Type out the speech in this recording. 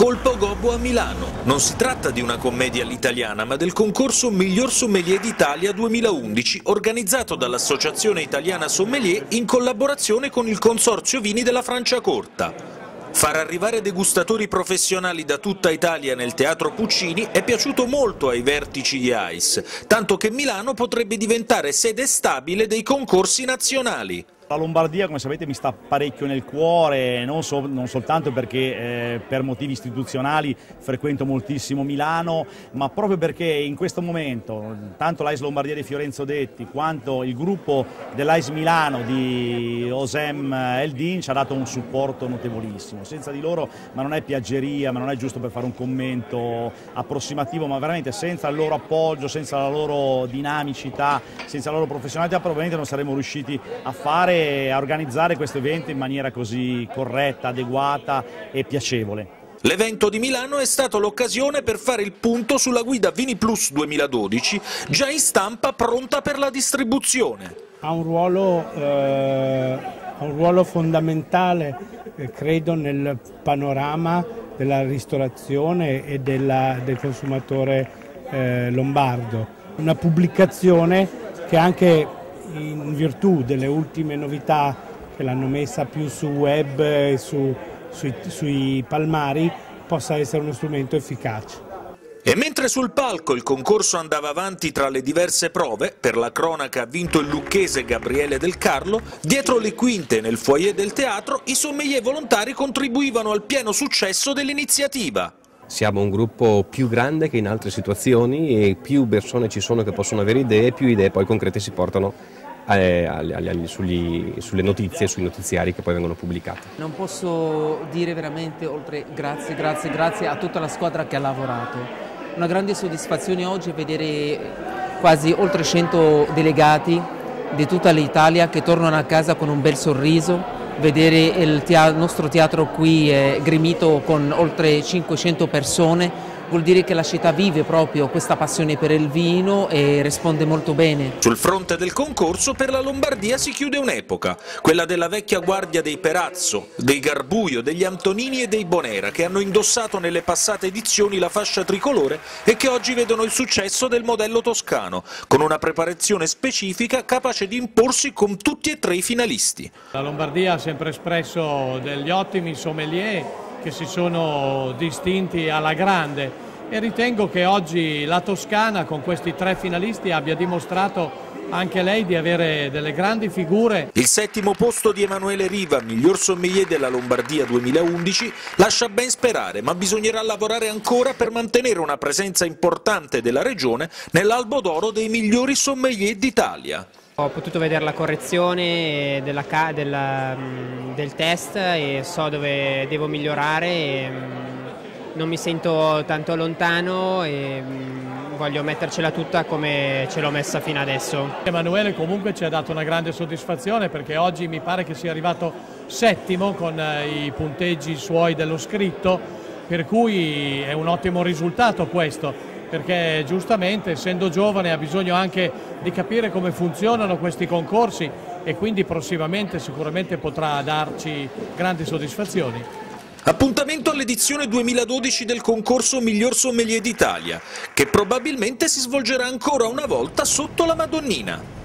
Colpo Gobbo a Milano. Non si tratta di una commedia all'italiana, ma del concorso Miglior Sommelier d'Italia 2011, organizzato dall'Associazione Italiana Sommelier in collaborazione con il Consorzio Vini della Franciacorta. Far arrivare degustatori professionali da tutta Italia nel Teatro Puccini è piaciuto molto ai vertici di AIS, tanto che Milano potrebbe diventare sede stabile dei concorsi nazionali. La Lombardia, come sapete, mi sta parecchio nel cuore, non soltanto perché per motivi istituzionali frequento moltissimo Milano, ma proprio perché in questo momento tanto l'AIS Lombardia di Fiorenzo Detti quanto il gruppo dell'AIS Milano di Osem Eldin ci ha dato un supporto notevolissimo. Senza di loro, ma non è piaggeria, ma non è giusto per fare un commento approssimativo, ma veramente senza il loro appoggio, senza la loro dinamicità, senza la loro professionalità probabilmente non saremmo riusciti a organizzare questo evento in maniera così corretta, adeguata e piacevole. L'evento di Milano è stato l'occasione per fare il punto sulla guida Vini Plus 2012, già in stampa pronta per la distribuzione. Ha un ruolo fondamentale, credo, nel panorama della ristorazione e del consumatore lombardo. Una pubblicazione che anche in virtù delle ultime novità che l'hanno messa più su web e sui palmari, possa essere uno strumento efficace. E mentre sul palco il concorso andava avanti tra le diverse prove, per la cronaca ha vinto il lucchese Gabriele Del Carlo, dietro le quinte nel foyer del teatro i sommelier volontari contribuivano al pieno successo dell'iniziativa. Siamo un gruppo più grande che in altre situazioni e più persone ci sono che possono avere idee, più idee poi concrete si portano sulle notizie, sui notiziari che poi vengono pubblicati. Non posso dire veramente oltre grazie a tutta la squadra che ha lavorato. Una grande soddisfazione oggi è vedere quasi oltre 100 delegati di tutta l'Italia che tornano a casa con un bel sorriso. Vedere il nostro teatro qui gremito con oltre 500 persone vuol dire che la città vive proprio questa passione per il vino e risponde molto bene. Sul fronte del concorso per la Lombardia si chiude un'epoca, quella della vecchia guardia dei Perazzo, dei Garbuio, degli Antonini e dei Bonera, che hanno indossato nelle passate edizioni la fascia tricolore e che oggi vedono il successo del modello toscano, con una preparazione specifica capace di imporsi con tutti e tre i finalisti. La Lombardia ha sempre espresso degli ottimi sommelier che si sono distinti alla grande e ritengo che oggi la Toscana con questi tre finalisti abbia dimostrato anche lei di avere delle grandi figure. Il settimo posto di Emanuele Riva, miglior sommelier della Lombardia 2011, lascia ben sperare, ma bisognerà lavorare ancora per mantenere una presenza importante della regione nell'albo d'oro dei migliori sommelier d'Italia. Ho potuto vedere la correzione del test e so dove devo migliorare e non mi sento tanto lontano e voglio mettercela tutta come ce l'ho messa fino adesso. Emanuele comunque ci ha dato una grande soddisfazione perché oggi mi pare che sia arrivato settimo con i punteggi suoi dello scritto, per cui è un ottimo risultato questo. Perché giustamente, essendo giovane, ha bisogno anche di capire come funzionano questi concorsi e quindi prossimamente sicuramente potrà darci grandi soddisfazioni. Appuntamento all'edizione 2012 del concorso Miglior Sommelier d'Italia, che probabilmente si svolgerà ancora una volta sotto la Madonnina.